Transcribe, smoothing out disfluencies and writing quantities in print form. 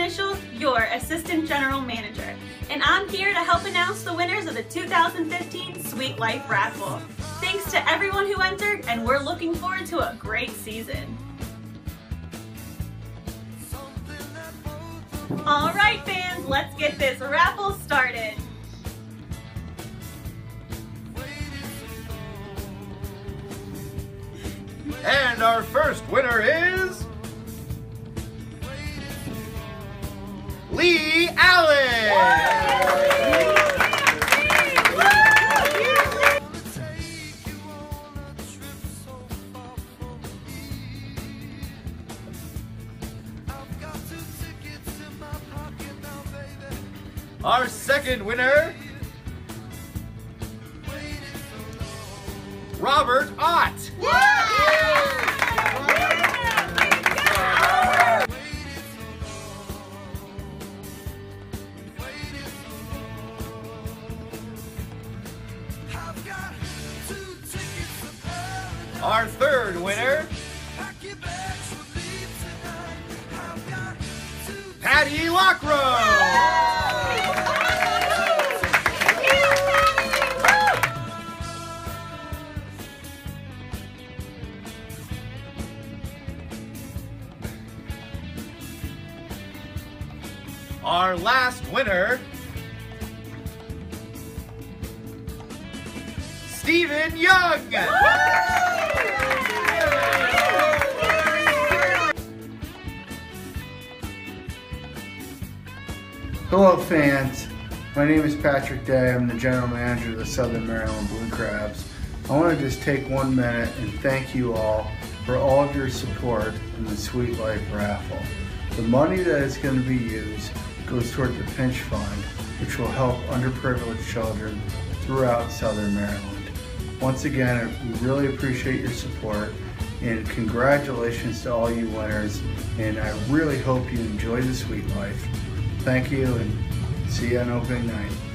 Officials, your Assistant General Manager, and I'm here to help announce the winners of the 2015 Sweet Life Raffle. Thanks to everyone who entered, and we're looking forward to a great season. All right, fans, let's get this raffle started. And our first winner is Lee Allen! Our second winner, Robert Ott! Our third winner, Patty Lockrow! Our last winner, Stephen Young! Hello fans, my name is Patrick Day. I'm the General Manager of the Southern Maryland Blue Crabs. I want to just take 1 minute and thank you all for all of your support in the Sweet Life Raffle. The money that is going to be used goes toward the Pinch Fund, which will help underprivileged children throughout Southern Maryland. Once again, we really appreciate your support, and congratulations to all you winners, and I really hope you enjoy the Sweet Life. Thank you, and see you on opening night.